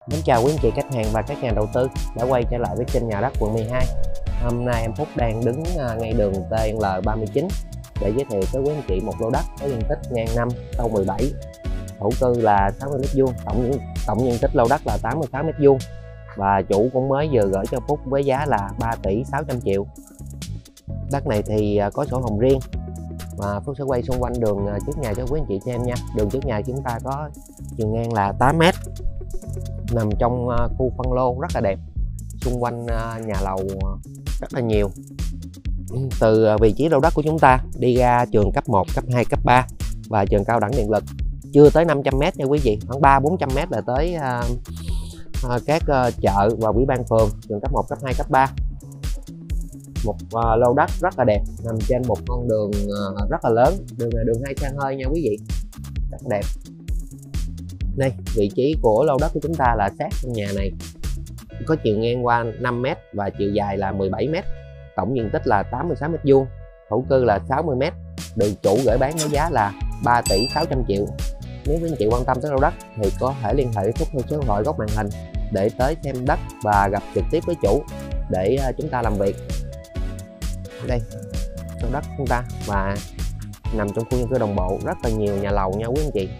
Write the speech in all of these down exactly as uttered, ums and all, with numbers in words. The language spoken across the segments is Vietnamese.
Mến chào quý anh chị khách hàng và các nhà đầu tư đã quay trở lại với kênh Nhà Đất Quận mười hai. Hôm nay em Phúc đang đứng ngay đường T L ba mươi chín để giới thiệu tới quý anh chị một lô đất có diện tích ngang năm, sâu mười bảy, thổ cư là sáu mươi mét vuông, tổng tổng diện tích lô đất là tám mươi sáu mét vuông và chủ cũng mới vừa gửi cho Phúc với giá là ba tỷ sáu trăm triệu. Đất này thì có sổ hồng riêng và Phúc sẽ quay xung quanh đường trước nhà cho quý anh chị xem nha. Đường trước nhà chúng ta có chiều ngang là tám mét, nằm trong khu phân lô rất là đẹp, xung quanh nhà lầu rất là nhiều. Từ vị trí lô đất của chúng ta đi ra trường cấp một, cấp hai, cấp ba và trường cao đẳng điện lực chưa tới năm trăm mét nha quý vị, khoảng ba bốn trăm mét là tới uh, các uh, chợ và ủy ban phường, trường cấp một, cấp hai, cấp ba. Một uh, lô đất rất là đẹp nằm trên một con đường uh, rất là lớn. Đường này đường hai xe hơi nha quý vị, rất là đẹp. Đây, vị trí của lô đất của chúng ta là sát trong nhà này, có chiều ngang qua năm mét và chiều dài là mười bảy mét, tổng diện tích là tám mươi sáu mét vuông, thổ cư là sáu mươi mét, được chủ gửi bán với giá là ba tỷ sáu trăm triệu. Nếu quý anh chị quan tâm tới lô đất thì có thể liên hệ với Phúc theo số điện thoại góc màn hình để tới xem đất và gặp trực tiếp với chủ để chúng ta làm việc. Đây, lô đất chúng ta và nằm trong khu dân cư đồng bộ, rất là nhiều nhà lầu nha quý anh chị.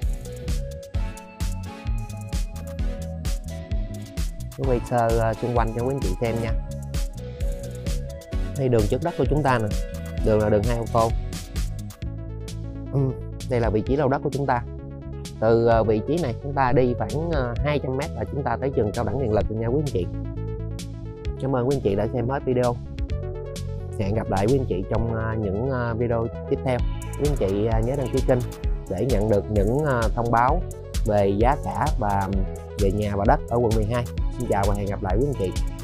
Tôi quay sơ xung quanh cho quý anh chị xem nha. Đây đường trước đất của chúng ta nè, đường là đường hai ô tô. Ừ, đây là vị trí lô đất của chúng ta. Từ vị trí này chúng ta đi khoảng hai trăm mét là chúng ta tới trường cao đẳng điện lực nha quý anh chị. Cảm ơn quý anh chị đã xem hết video. Hẹn gặp lại quý anh chị trong những video tiếp theo. Quý anh chị nhớ đăng ký kênh để nhận được những thông báo về giá cả và về nhà và đất ở quận mười hai. Xin chào và hẹn gặp lại quý anh chị.